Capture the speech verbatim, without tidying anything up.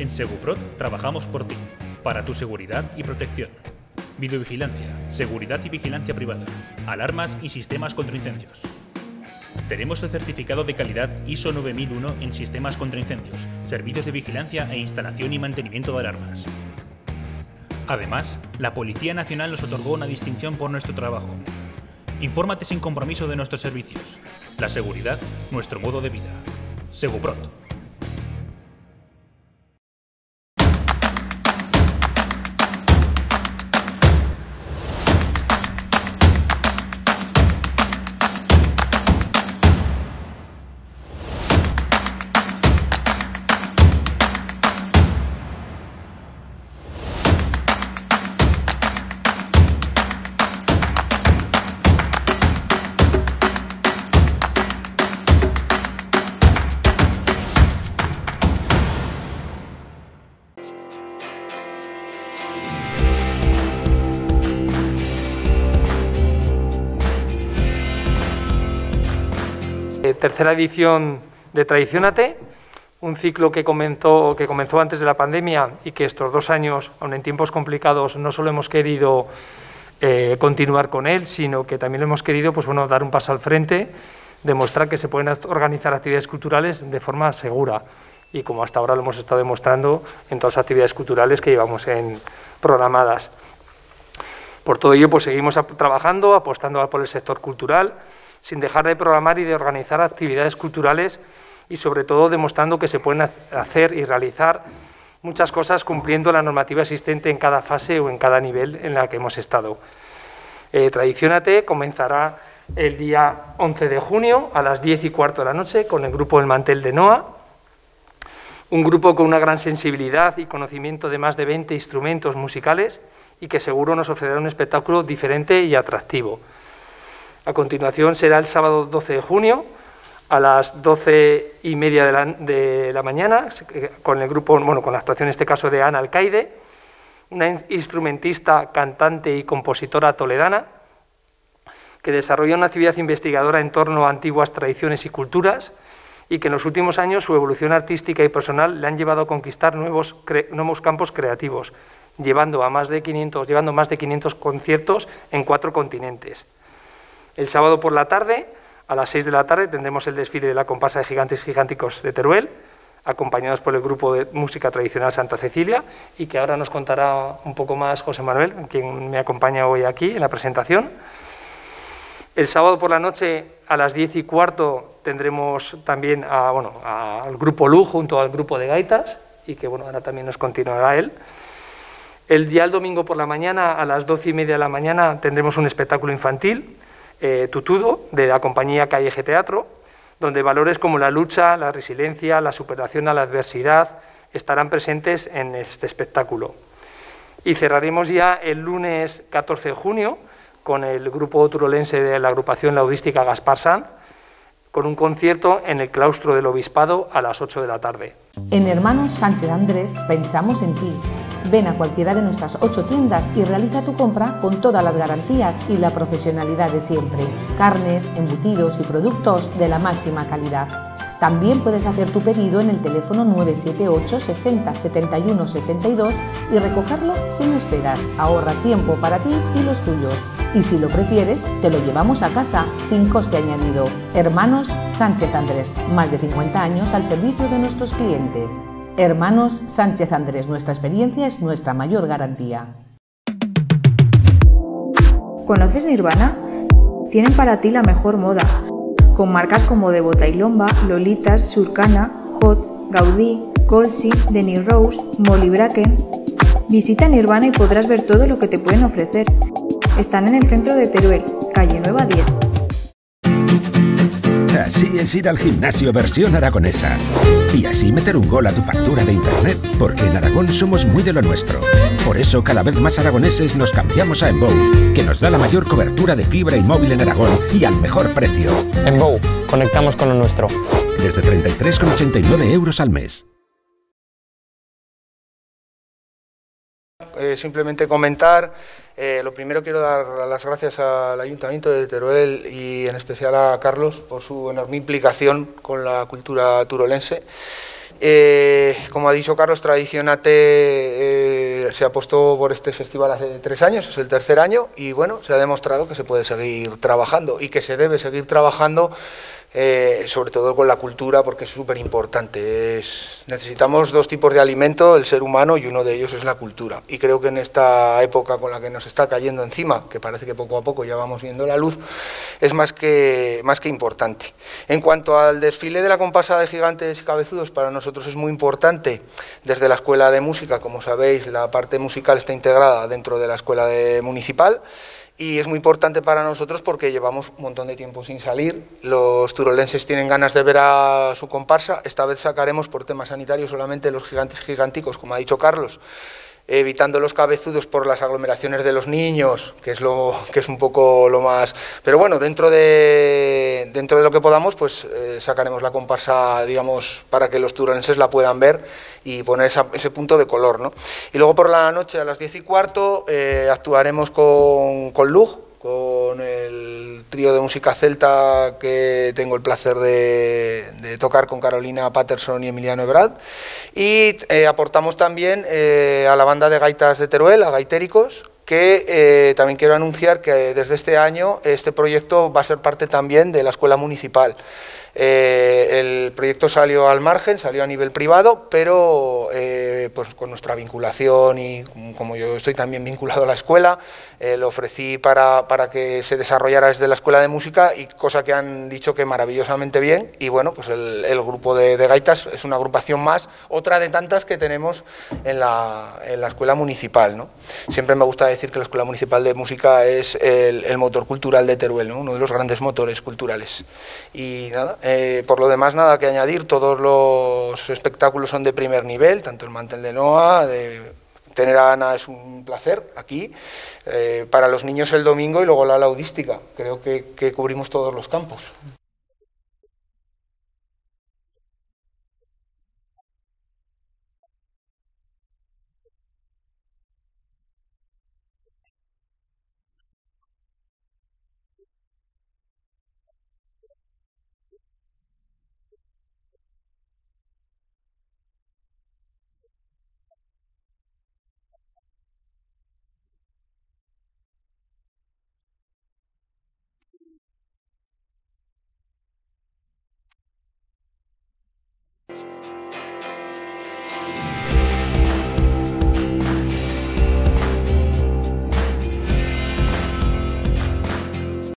En Seguprot trabajamos por ti, para tu seguridad y protección. Videovigilancia, seguridad y vigilancia privada, alarmas y sistemas contra incendios. Tenemos el certificado de calidad I S O nueve mil uno en sistemas contra incendios, servicios de vigilancia e instalación y mantenimiento de alarmas. Además, la Policía Nacional nos otorgó una distinción por nuestro trabajo. Infórmate sin compromiso de nuestros servicios. La seguridad, nuestro modo de vida. Seguprot. Tercera edición de Traiciónate, un ciclo que comenzó, que comenzó antes de la pandemia y que estos dos años, aun en tiempos complicados, no solo hemos querido eh, continuar con él, sino que también hemos querido pues, bueno, dar un paso al frente, demostrar que se pueden organizar actividades culturales de forma segura y como hasta ahora lo hemos estado demostrando en todas las actividades culturales que llevamos en, programadas. Por todo ello, pues seguimos trabajando, apostando por el sector cultural, sin dejar de programar y de organizar actividades culturales y, sobre todo, demostrando que se pueden hacer y realizar muchas cosas cumpliendo la normativa existente en cada fase o en cada nivel en la que hemos estado. Eh, Traiciónate comenzará el día once de junio a las diez y cuarto de la noche con el grupo El Mantel de Noa, un grupo con una gran sensibilidad y conocimiento de más de veinte instrumentos musicales y que seguro nos ofrecerá un espectáculo diferente y atractivo. A continuación será el sábado doce de junio a las doce y media de la, de la mañana con el grupo, bueno, con la actuación en este caso de Ana Alcaide, una instrumentista, cantante y compositora toledana que desarrolla una actividad investigadora en torno a antiguas tradiciones y culturas y que en los últimos años su evolución artística y personal le han llevado a conquistar nuevos, nuevos campos creativos, llevando, a más de quinientos, llevando más de quinientos conciertos en cuatro continentes. El sábado por la tarde, a las seis de la tarde, tendremos el desfile de la comparsa de Gigantes Gigánticos de Teruel, acompañados por el grupo de música tradicional Santa Cecilia, y que ahora nos contará un poco más José Manuel, quien me acompaña hoy aquí en la presentación. El sábado por la noche, a las diez y cuarto, tendremos también a, bueno, al grupo Lu junto al grupo de gaitas, y que bueno, ahora también nos continuará él. El día el domingo por la mañana, a las doce y media de la mañana, tendremos un espectáculo infantil, Eh, Tutudo, de la compañía Calleje Teatro, donde valores como la lucha, la resiliencia, la superación a la adversidad estarán presentes en este espectáculo. Y cerraremos ya el lunes catorce de junio con el grupo turolense de la agrupación laudística Gaspar Sanz, con un concierto en el claustro del Obispado a las ocho de la tarde. En Hermanos Sánchez Andrés pensamos en ti. Ven a cualquiera de nuestras ocho tiendas y realiza tu compra con todas las garantías y la profesionalidad de siempre. Carnes, embutidos y productos de la máxima calidad. También puedes hacer tu pedido en el teléfono nueve siete ocho sesenta setenta y uno sesenta y dos y recogerlo sin esperas. Ahorra tiempo para ti y los tuyos. Y si lo prefieres, te lo llevamos a casa sin coste añadido. Hermanos Sánchez Andrés, más de cincuenta años al servicio de nuestros clientes. Hermanos Sánchez Andrés, nuestra experiencia es nuestra mayor garantía. ¿Conoces Nirvana? Tienen para ti la mejor moda, con marcas como Devota y Lomba, Lolitas, Surcana, Hot, Gaudí, Colsi, Denny Rose, Molly Bracken. Visita Nirvana y podrás ver todo lo que te pueden ofrecer. Están en el centro de Teruel, calle Nueva diez. Así es ir al gimnasio versión aragonesa. Y así meter un gol a tu factura de internet, porque en Aragón somos muy de lo nuestro. Por eso cada vez más aragoneses nos cambiamos a Enbou, que nos da la mayor cobertura de fibra y móvil en Aragón y al mejor precio. Enbou, conectamos con lo nuestro. Desde treinta y tres con ochenta y nueve euros al mes. Eh, simplemente comentar, eh, lo primero quiero dar las gracias al Ayuntamiento de Teruel y en especial a Carlos por su enorme implicación con la cultura turolense. Eh, como ha dicho Carlos, Tradiciónate eh, se apostó por este festival hace tres años, es el tercer año, y bueno, se ha demostrado que se puede seguir trabajando y que se debe seguir trabajando, eh, sobre todo con la cultura, porque es súper importante. Es, necesitamos dos tipos de alimento, el ser humano, y uno de ellos es la cultura. Y creo que en esta época con la que nos está cayendo encima, que parece que poco a poco ya vamos viendo la luz, es más que, más que importante. En cuanto al desfile de la comparsa de gigantes y cabezudos, para nosotros es muy importante. Desde la Escuela de Música, como sabéis, la parte musical está integrada dentro de la Escuela de Municipal, y es muy importante para nosotros porque llevamos un montón de tiempo sin salir. Los turolenses tienen ganas de ver a su comparsa. Esta vez sacaremos por temas sanitarios solamente los gigantes giganticos, como ha dicho Carlos, evitando los cabezudos por las aglomeraciones de los niños, que es lo que es un poco lo más... Pero bueno, dentro de, dentro de lo que podamos, pues eh, sacaremos la comparsa, digamos, para que los turolenses la puedan ver y poner esa, ese punto de color, ¿no? Y luego por la noche, a las diez y cuarto, eh, actuaremos con, con Lug, con el trío de música celta que tengo el placer de, de tocar con Carolina Patterson y Emiliano Ebrard, y eh, aportamos también eh, a la banda de gaitas de Teruel, a Gaitéricos, que eh, también quiero anunciar que desde este año este proyecto va a ser parte también de la Escuela Municipal. Eh, el proyecto salió al margen, salió a nivel privado, pero eh, pues con nuestra vinculación y como yo estoy también vinculado a la escuela, eh, lo ofrecí para, para que se desarrollara desde la Escuela de Música, y cosa que han dicho que maravillosamente bien. Y bueno, pues el, el grupo de, de gaitas es una agrupación más, otra de tantas que tenemos en la, en la Escuela Municipal, ¿no? Siempre me gusta decir que la Escuela Municipal de Música es el, el motor cultural de Teruel, ¿no? Uno de los grandes motores culturales. Y nada, Eh, por lo demás, nada que añadir. Todos los espectáculos son de primer nivel, tanto el mantel de Noa, de tener a Ana es un placer aquí, eh, para los niños el domingo, y luego la laudística. Creo que, que cubrimos todos los campos.